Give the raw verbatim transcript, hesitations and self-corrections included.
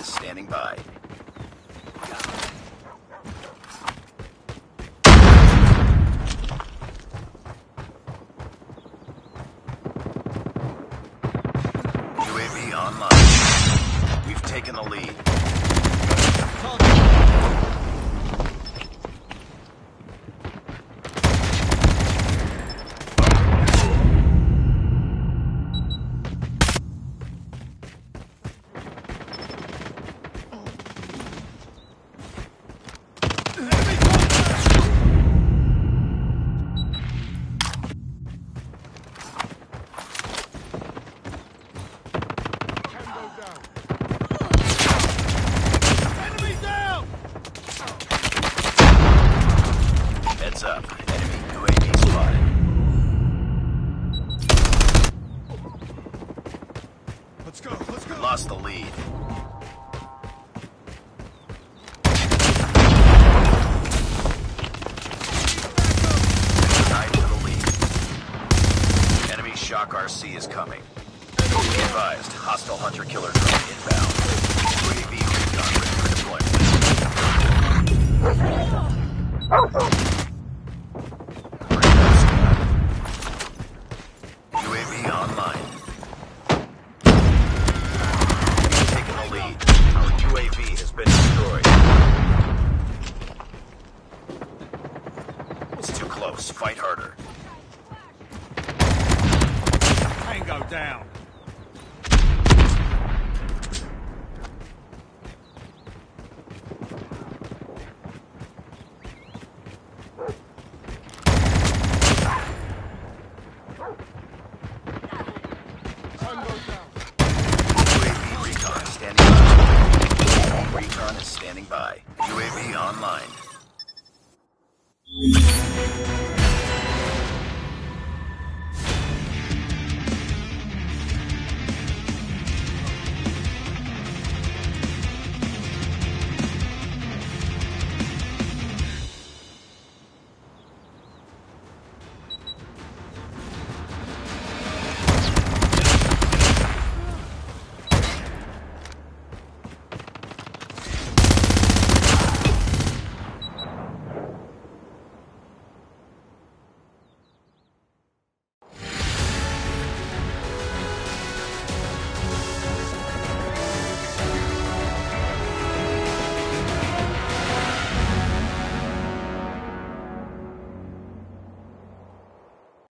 is standing by. U A V online. We've taken the lead. Up. Enemy U A V spotted. Let's go, let's go. Lost the lead. Tied to the lead. Enemy shock R C is coming. Be advised, hostile hunter-killer drone inbound. U A V recon ready for deployment. Online. We've taken the lead. Our U A V has been destroyed. It's too close. Fight harder. Tango down.